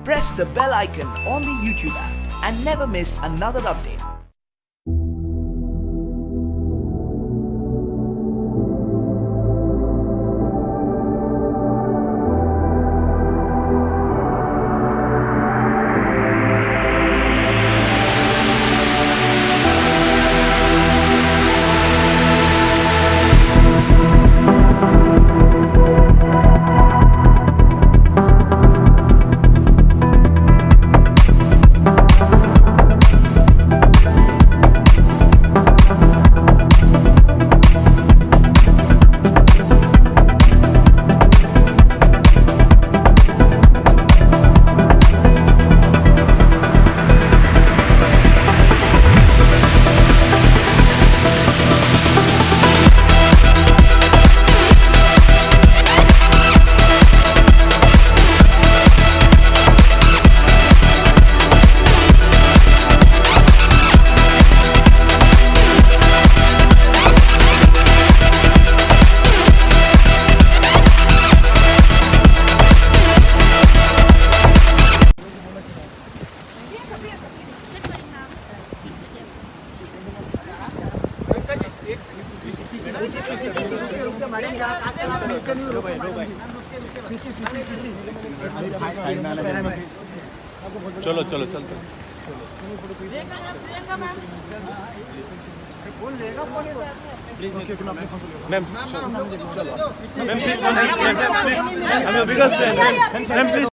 press the bell icon on the YouTube app and never miss another update. चलो चलो चलते ma'am ma'am please